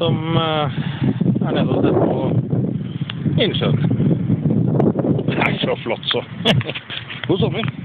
som er nede og ser på innsjøen. Det er så flott så. God sommer!